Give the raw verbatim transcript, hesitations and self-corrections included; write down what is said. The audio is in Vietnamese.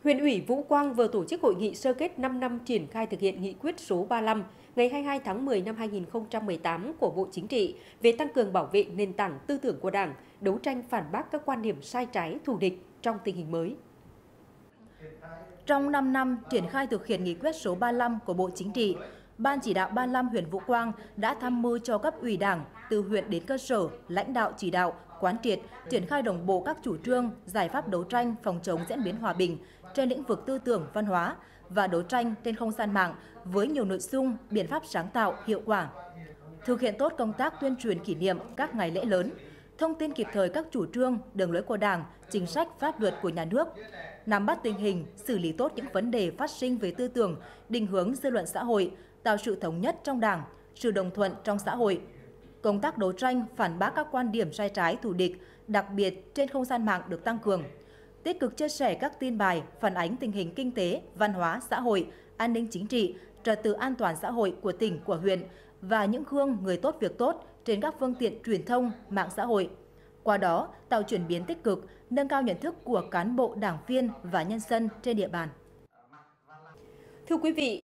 Huyện ủy Vũ Quang vừa tổ chức hội nghị sơ kết năm năm triển khai thực hiện nghị quyết số ba mươi lăm ngày hai mươi hai tháng mười năm hai nghìn không trăm mười tám của Bộ Chính trị về tăng cường bảo vệ nền tảng tư tưởng của Đảng, đấu tranh phản bác các quan điểm sai trái, thù địch trong tình hình mới. Trong năm năm triển khai thực hiện nghị quyết số ba mươi lăm của Bộ Chính trị, Ban chỉ đạo ba mươi lăm huyện Vũ Quang đã tham mưu cho cấp ủy Đảng từ huyện đến cơ sở, lãnh đạo chỉ đạo, quán triệt, triển khai đồng bộ các chủ trương, giải pháp đấu tranh phòng chống diễn biến hòa bình trên lĩnh vực tư tưởng, văn hóa và đấu tranh trên không gian mạng với nhiều nội dung, biện pháp sáng tạo, hiệu quả. Thực hiện tốt công tác tuyên truyền kỷ niệm các ngày lễ lớn, thông tin kịp thời các chủ trương, đường lối của Đảng, chính sách, pháp luật của nhà nước, nắm bắt tình hình, xử lý tốt những vấn đề phát sinh về tư tưởng, định hướng dư luận xã hội, tạo sự thống nhất trong Đảng, sự đồng thuận trong xã hội. Công tác đấu tranh, phản bác các quan điểm sai trái, thù địch, đặc biệt trên không gian mạng được tăng cường. Tích cực chia sẻ các tin bài phản ánh tình hình kinh tế, văn hóa, xã hội, an ninh chính trị, trật tự an toàn xã hội của tỉnh, của huyện và những gương người tốt việc tốt trên các phương tiện truyền thông, mạng xã hội. Qua đó, tạo chuyển biến tích cực, nâng cao nhận thức của cán bộ, đảng viên và nhân dân trên địa bàn. Thưa quý vị,